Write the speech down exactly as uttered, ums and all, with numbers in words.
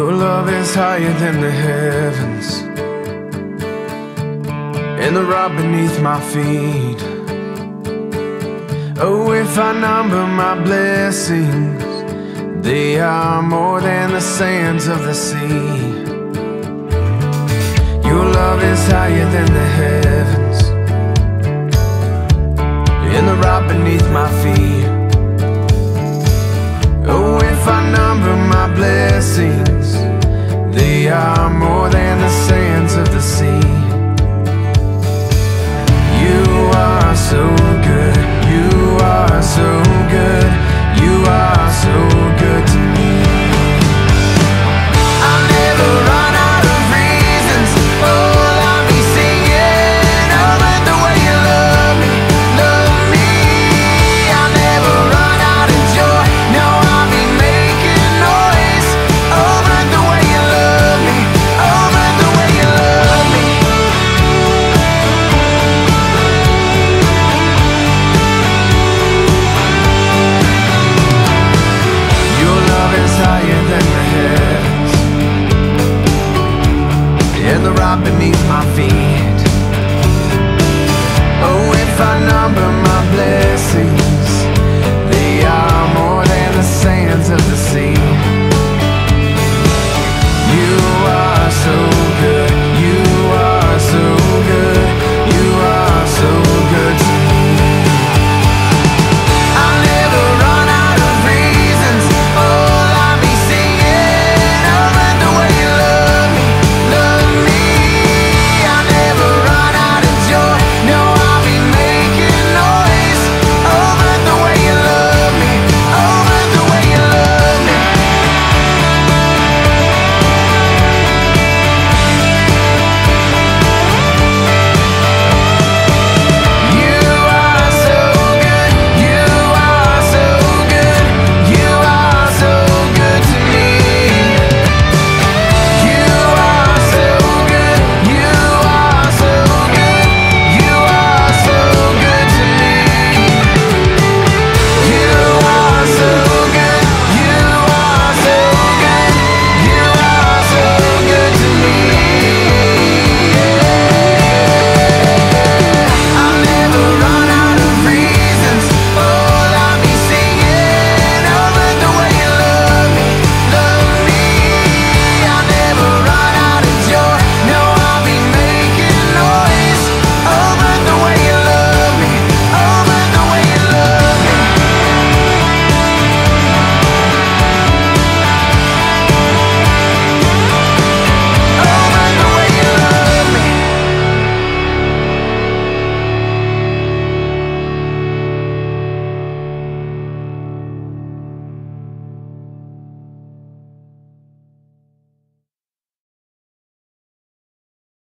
Your love is higher than the heavens, and the rock beneath my feet. Oh, if I number my blessings, they are more than the sands of the sea. Your love is higher than the heavens,